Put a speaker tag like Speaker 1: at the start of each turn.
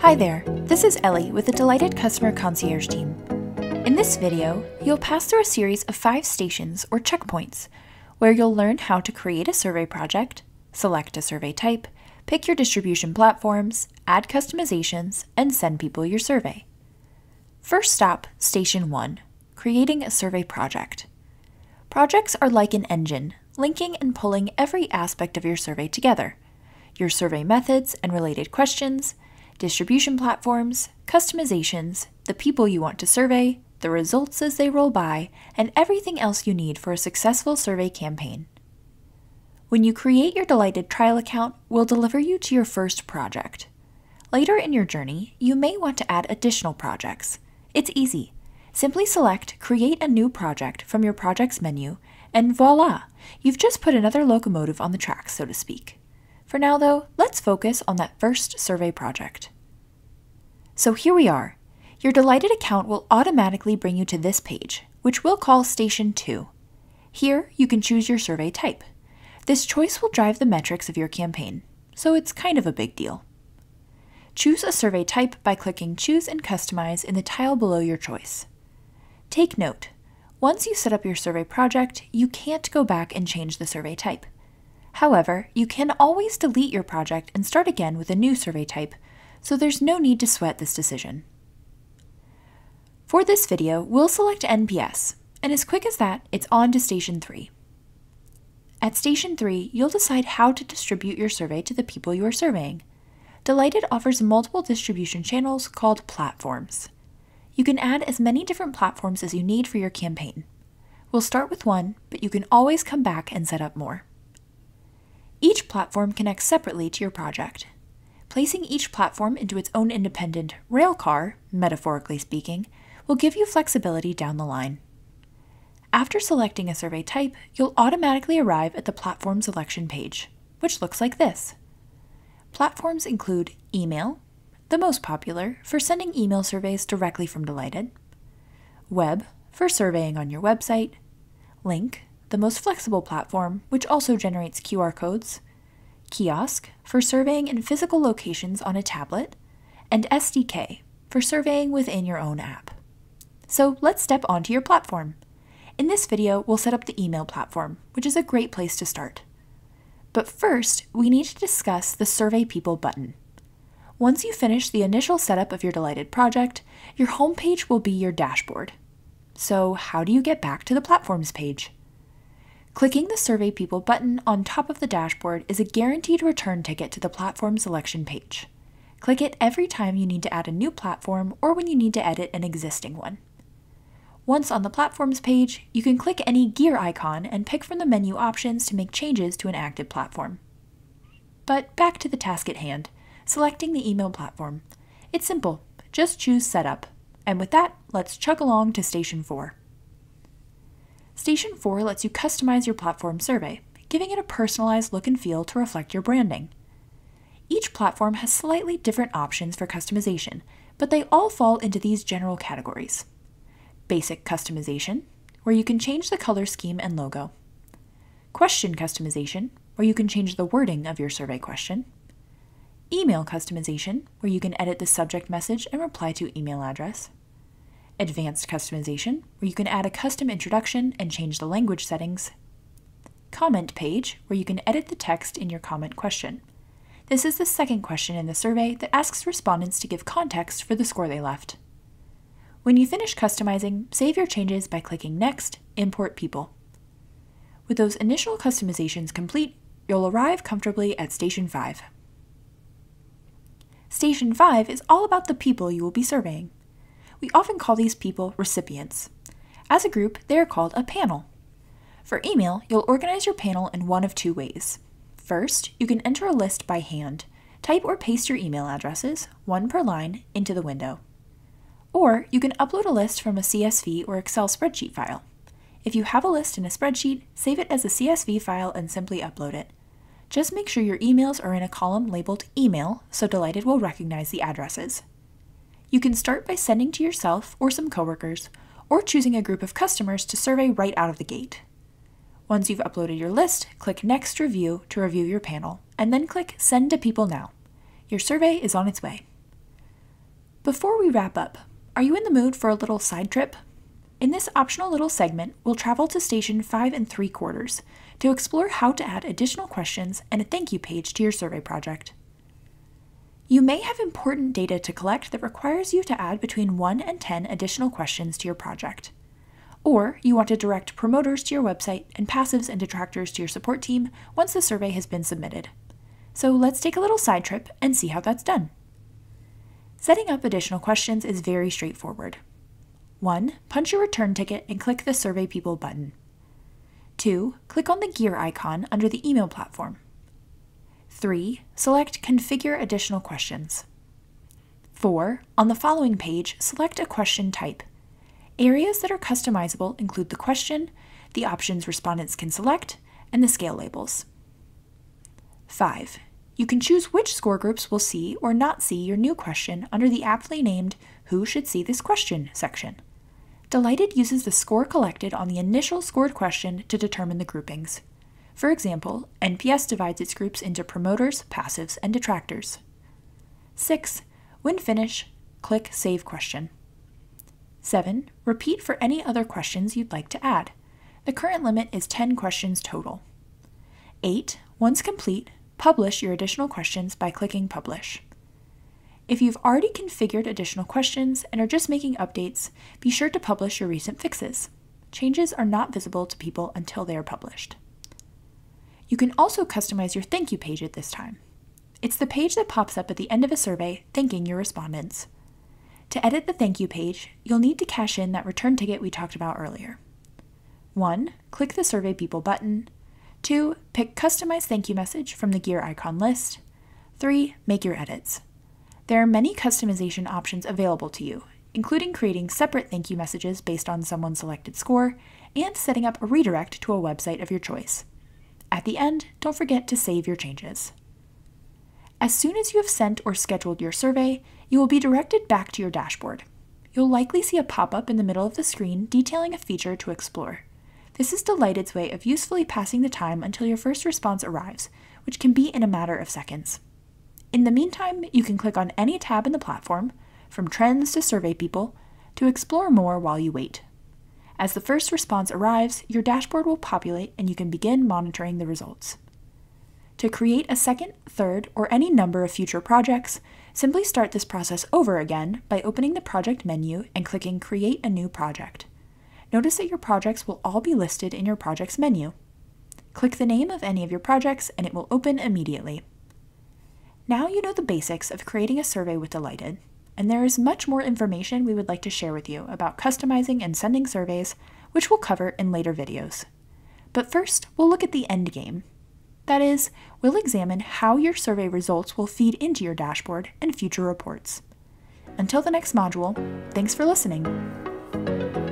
Speaker 1: Hi there, this is Ellie with the Delighted Customer Concierge team. In this video, you'll pass through a series of 5 stations or checkpoints, where you'll learn how to create a survey project, select a survey type, pick your distribution platforms, add customizations, and send people your survey. First stop, Station 1, creating a survey project. Projects are like an engine, linking and pulling every aspect of your survey together. Your survey methods and related questions, distribution platforms, customizations, the people you want to survey, the results as they roll by, and everything else you need for a successful survey campaign. When you create your Delighted trial account, we'll deliver you to your first project. Later in your journey, you may want to add additional projects. It's easy. Simply select Create a New Project from your Projects menu, and voila! You've just put another locomotive on the tracks, so to speak. For now, though, let's focus on that first survey project. So here we are. Your Delighted account will automatically bring you to this page, which we'll call Station 2. Here, you can choose your survey type. This choice will drive the metrics of your campaign, so it's kind of a big deal. Choose a survey type by clicking Choose and Customize in the tile below your choice. Take note, once you set up your survey project, you can't go back and change the survey type. However, you can always delete your project and start again with a new survey type, so there's no need to sweat this decision. For this video, we'll select NPS, and as quick as that, it's on to Station 3. At Station 3, you'll decide how to distribute your survey to the people you are surveying. Delighted offers multiple distribution channels called platforms. You can add as many different platforms as you need for your campaign. We'll start with one, but you can always come back and set up more. Each platform connects separately to your project. Placing each platform into its own independent railcar, metaphorically speaking, will give you flexibility down the line. After selecting a survey type, you'll automatically arrive at the platform selection page, which looks like this. Platforms include email, the most popular for sending email surveys directly from Delighted, web for surveying on your website, link, the most flexible platform, which also generates QR codes, kiosk for surveying in physical locations on a tablet, and SDK for surveying within your own app. So let's step onto your platform. In this video, we'll set up the email platform, which is a great place to start. But first, we need to discuss the Survey People button. Once you finish the initial setup of your Delighted project, your homepage will be your dashboard. So how do you get back to the platforms page? Clicking the Survey People button on top of the dashboard is a guaranteed return ticket to the platform selection page. Click it every time you need to add a new platform or when you need to edit an existing one. Once on the platforms page, you can click any gear icon and pick from the menu options to make changes to an active platform. But back to the task at hand, selecting the email platform. It's simple, just choose Setup. And with that, let's chug along to Station 4. Station 4 lets you customize your platform survey, giving it a personalized look and feel to reflect your branding. Each platform has slightly different options for customization, but they all fall into these general categories. Basic customization, where you can change the color scheme and logo. Question customization, where you can change the wording of your survey question. Email customization, where you can edit the subject message and reply to email address. Advanced customization, where you can add a custom introduction and change the language settings. Comment page, where you can edit the text in your comment question. This is the second question in the survey that asks respondents to give context for the score they left. When you finish customizing, save your changes by clicking Next, Import People. With those initial customizations complete, you'll arrive comfortably at Station 5. Station 5 is all about the people you will be surveying. We often call these people recipients. As a group, they are called a panel. For email, you'll organize your panel in one of 2 ways. First, you can enter a list by hand. Type or paste your email addresses, one per line, into the window. Or you can upload a list from a CSV or Excel spreadsheet file. If you have a list in a spreadsheet, save it as a CSV file and simply upload it. Just make sure your emails are in a column labeled Email so Delighted will recognize the addresses. You can start by sending to yourself or some coworkers, or choosing a group of customers to survey right out of the gate. Once you've uploaded your list, click Next Review to review your panel, and then click Send to People Now. Your survey is on its way. Before we wrap up, are you in the mood for a little side trip? In this optional little segment, we'll travel to station 5 3/4 to explore how to add additional questions and a thank you page to your survey project. You may have important data to collect that requires you to add between 1 and 10 additional questions to your project. Or you want to direct promoters to your website and passives and detractors to your support team once the survey has been submitted. So let's take a little side trip and see how that's done. Setting up additional questions is very straightforward. 1. Punch your return ticket and click the Survey People button. 2. Click on the gear icon under the email platform. 3. Select Configure Additional Questions. 4. On the following page, select a question type. Areas that are customizable include the question, the options respondents can select, and the scale labels. 5. You can choose which score groups will see or not see your new question under the aptly named Who Should See This Question section. Delighted uses the score collected on the initial scored question to determine the groupings. For example, NPS divides its groups into promoters, passives, and detractors. 6. When finished, click Save Question. 7. Repeat for any other questions you'd like to add. The current limit is 10 questions total. 8. Once complete, publish your additional questions by clicking Publish. If you've already configured additional questions and are just making updates, be sure to publish your recent fixes. Changes are not visible to people until they are published. You can also customize your thank you page at this time. It's the page that pops up at the end of a survey thanking your respondents. To edit the thank you page, you'll need to cash in that return ticket we talked about earlier. 1. Click the Survey People button. 2. Pick Customize Thank You Message from the gear icon list. 3. Make your edits. There are many customization options available to you, including creating separate thank you messages based on someone's selected score and setting up a redirect to a website of your choice. At the end, don't forget to save your changes. As soon as you have sent or scheduled your survey, you will be directed back to your dashboard. You'll likely see a pop-up in the middle of the screen detailing a feature to explore. This is Delighted's way of usefully passing the time until your first response arrives, which can be in a matter of seconds. In the meantime, you can click on any tab in the platform, from Trends to Survey People, to explore more while you wait. As the first response arrives, your dashboard will populate and you can begin monitoring the results. To create a second, third, or any number of future projects, simply start this process over again by opening the project menu and clicking Create a New Project. Notice that your projects will all be listed in your projects menu. Click the name of any of your projects and it will open immediately. Now you know the basics of creating a survey with Delighted, and there is much more information we would like to share with you about customizing and sending surveys, which we'll cover in later videos. But first, we'll look at the end game. That is, we'll examine how your survey results will feed into your dashboard and future reports. Until the next module, thanks for listening.